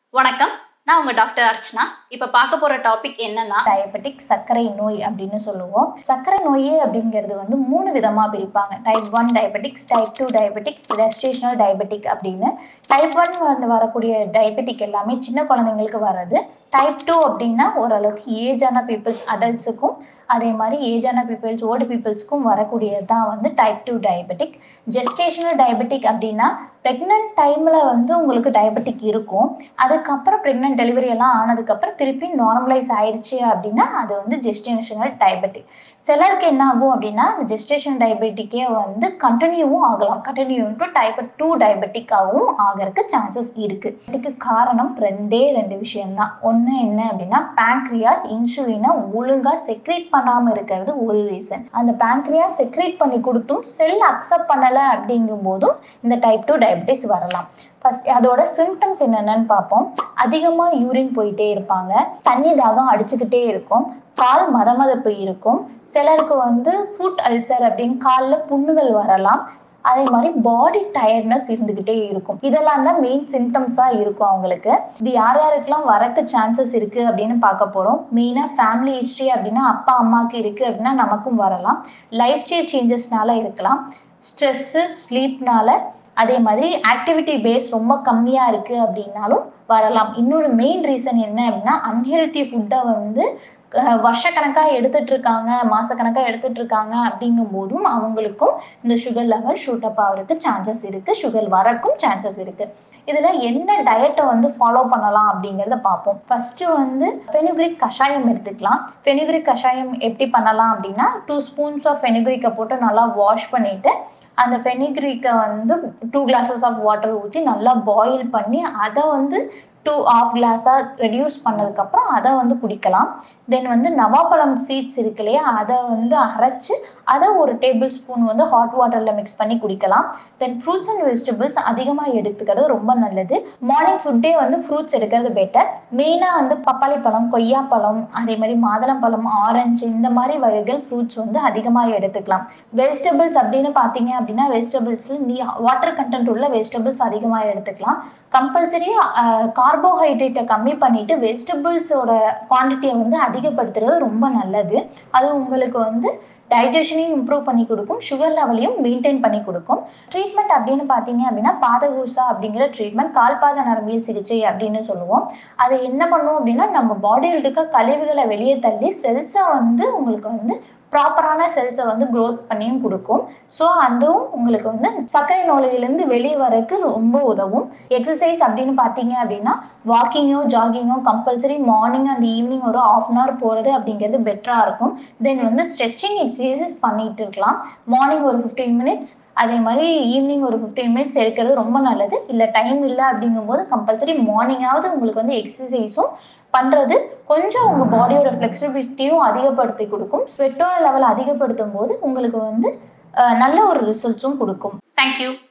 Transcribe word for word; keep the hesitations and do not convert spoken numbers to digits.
வணக்கம், நான் உங்க டாக்டர் அர்ச்சனா. இப்போ பார்க்க போற டாபிக் என்னன்னா டயபெட்டிக் சர்க்கரை நோய் அப்படின்னு சொல்லுவோம். சர்க்கரை நோயே அப்படிங்கிறது வந்து மூணு விதமா பிரிப்பாங்க. Type one diabetics, type two diabetics, gestational diabetic அப்படின்னு. டைப் ஒன் வந்து வரக்கூடிய டயபெட்டிக் எல்லாமே சின்ன குழந்தைங்களுக்கு வர்றது. டைப் டூ அப்படின்னா ஓரளவுக்கு ஏஜான பீப்புள்ஸ், அடல்ட்ஸுக்கும் அதே மாதிரி ஏஜான பீப்புள்ஸ், ஓல்டு பீப்புள்ஸ்க்கும் வரக்கூடியது தான் வந்து type two diabetic. Gestational diabetic அப்படின்னா ப்ரெக்னென்ட் டைமில் வந்து உங்களுக்கு டயபெட்டிக் இருக்கும். அதுக்கப்புறம் ப்ரெக்னென்ட் டெலிவரி எல்லாம் ஆனதுக்கப்புறம் திருப்பி நார்மலைஸ் ஆயிடுச்சு அப்படின்னா அது வந்து ஜெஸ்டேஷனல் டயபெட்டிக். சிலருக்கு என்ன ஆகும் அப்படின்னா அந்த ஜெஸ்டேஷன் டயபெட்டிக்கே வந்து கண்டினியூவும் ஆகலாம். கண்டினியூ டு டைப் டூ டயபெட்டிக்காகவும் ஆகிறதுக்கு சான்சஸ் இருக்குது. இதுக்கு காரணம் ரெண்டே ரெண்டு விஷயம்தான். ஒன்று என்ன அப்படின்னா பேங்க்ரியாஸ் இன்சுலினை ஒழுங்காக செக்ரேட் பண்ணாமல் இருக்கிறது ஒரு ரீசன். அந்த பேங்க்ரியாஸ் செக்ரேட் பண்ணி கொடுத்தும் செல் அக்செப்ட் பண்ணலை அப்படிங்கும் போதும் இந்த டைப் டூ டயபெட்டிஸ் வரலாம். ஃபர்ஸ்ட் அதோட சிம்டம்ஸ் என்னென்னு பார்ப்போம். அதிகமாக யூரின் போயிட்டே இருப்பாங்க, தண்ணி தாகம் அடிச்சுக்கிட்டே இருக்கும், கால் மதமதப்பு இருக்கும், சிலருக்கு வந்து ஃபுட் அல்சர் அப்படின்னு காலில் புண்ணுகள் வரலாம், அதே மாதிரி பாடி டயர்ட்னஸ் இருந்துக்கிட்டே இருக்கும். இதெல்லாம் தான் மெயின் சிம்டம்ஸாக இருக்கும் அவங்களுக்கு. இது யார் யாருக்கெல்லாம் வரக்கு சான்சஸ் இருக்குது அப்படின்னு பார்க்க போகிறோம். மெயினாக ஃபேமிலி ஹிஸ்ட்ரி அப்படின்னா அப்பா அம்மாவுக்கு இருக்குது அப்படின்னா நமக்கும் வரலாம். லைஃப் ஸ்டைல் சேஞ்சஸ்னால இருக்கலாம், ஸ்ட்ரெஸ்ஸு ஸ்லீப்னால, அதே மாதிரி ஆக்டிவிட்டி பேஸ் ரொம்ப கம்மியாக இருக்குது அப்படின்னாலும் வரலாம். இன்னொரு மெயின் ரீசன் என்ன அப்படின்னா அன்ஹெல்த்தி ஃபுட்டை வந்து வருஷக்கணக்காக எடுத்துகிட்டு இருக்காங்க, மாதக்கணக்காக எடுத்துகிட்டு இருக்காங்க அப்படிங்கும் போதும் அவங்களுக்கும் இந்த சுகர் லெவல் ஷூட் அப் ஆகிறதுக்கு சான்சஸ் இருக்குது, சுகர் வரக்கும் சான்சஸ் இருக்குது. இதில் என்ன டயட்டை வந்து ஃபாலோ பண்ணலாம் அப்படிங்கிறத பார்ப்போம். ஃபஸ்ட்டு வந்து ஃபெனுக்ரிக் கஷாயம் எடுத்துக்கலாம். ஃபெனுக்ரிக் கஷாயம் எப்படி பண்ணலாம் அப்படின்னா டூ ஸ்பூன்ஸ் ஆஃப் ஃபெனுக்ரிக்கை போட்டு நல்லா வாஷ் பண்ணிவிட்டு அந்த ஃபெனுக்ரிக்கை வந்து டூ கிளாஸஸ் ஆஃப் வாட்டர் ஊற்றி நல்லா பாயில் பண்ணி அதை வந்து டூ ஆஃப் கிளாஸாக ரெடியூஸ் பண்ணதுக்கப்புறம் அதை வந்து குடிக்கலாம். தென் வந்து நவாப்பழம் சீட்ஸ் இருக்கு இல்லையா, அதை வந்து அரைச்சி அதை ஒரு டேபிள் ஸ்பூன் வந்து ஹாட் வாட்டரில் மிக்ஸ் பண்ணி குடிக்கலாம். தென் ஃப்ரூட்ஸ் அண்ட் வெஜிடபிள்ஸ் அதிகமாக எடுத்துக்கிறது ரொம்ப நல்லது. மார்னிங் ஃபுட்டே வந்து ஃப்ரூட்ஸ் எடுக்கிறது பெட்டர். மெயினாக வந்து பப்பாளி பழம், கொய்யாப்பழம், அதே மாதிரி மாதுளம்பழம், ஆரஞ்சு இந்த மாதிரி வகைகள் ஃப்ரூட்ஸ் வந்து அதிகமாக எடுத்துக்கலாம். வெஜிடபிள்ஸ் அப்படின்னு பார்த்தீங்க அப்படின்னா வெஜிடபிள்ஸில் நீ வாட்டர் கண்டென்ட் உள்ள வெஜிடபிள்ஸ் அதிகமாக எடுத்துக்கலாம். கம்பல்சரி கார்போஹைட்ரேட்டை கம்மி பண்ணிவிட்டு வெஜிடபிள்ஸோட குவான்டிட்டியை வந்து அதிகப்படுத்துறது ரொம்ப நல்லது. அது உங்களுக்கு வந்து டைஜஷனையும் இம்ப்ரூவ் பண்ணி கொடுக்கும், சுகர் லெவலையும் மெயின்டைன் பண்ணி கொடுக்கும். ட்ரீட்மெண்ட் அப்படின்னு பார்த்தீங்க அப்படின்னா பாத குசா அப்படிங்கிற ட்ரீட்மெண்ட் கால்பாத நரம்பியல் சிகிச்சை அப்படின்னு சொல்லுவோம். அது என்ன பண்ணும் அப்படின்னா நம்ம பாடியில் இருக்க கழிவுகளை வெளியே தள்ளி செல்ஸை வந்து உங்களுக்கு வந்து ப்ராப்பரான செல்ஸை வந்து க்ரோத் பண்ணியும் கொடுக்கும். ஸோ அதுவும் உங்களுக்கு வந்து சர்க்கரை நோயிலிருந்து வெளியே வரக்கு ரொம்ப உதவும். எக்ஸசைஸ் அப்படின்னு பார்த்தீங்க அப்படின்னா வாக்கிங்கோ ஜாகிங்கோ கம்பல்சரி மார்னிங் அண்ட் ஈவினிங் ஒரு ஆஃப் அன் ஹவர் போகிறது அப்படிங்கிறது பெட்டராக இருக்கும். தென் வந்து ஸ்ட்ரெச்சிங் எக்ஸசைசஸ் பண்ணிட்டு இருக்கலாம். மார்னிங் ஒரு ஃபிஃப்டீன் மினிட்ஸ், அதே மாதிரி ஈவினிங் ஒரு ஃபிஃப்டீன் மினிட்ஸ் எடுக்கிறது ரொம்ப நல்லது. இல்லை டைம் இல்லை அப்படிங்கும்போது கம்பல்சரி மார்னிங்காவது உங்களுக்கு வந்து எக்ஸசைஸும் பண்ணுறது கொஞ்சம் உங்கள் பாடியோட ஃப்ளெக்சிபிலிட்டியும் அதிகப்படுத்தி கொடுக்கும். ஸ்வெட்டோட லெவல் அதிகப்படுத்தும் போது உங்களுக்கு வந்து நல்ல ஒரு ரிசல்ட்ஸும் கொடுக்கும். தேங்க்யூ.